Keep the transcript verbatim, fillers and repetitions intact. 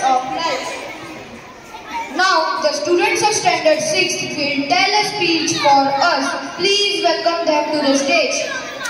of life. Now, the students of Standard sixth will tell a speech for us. Please welcome them to the stage.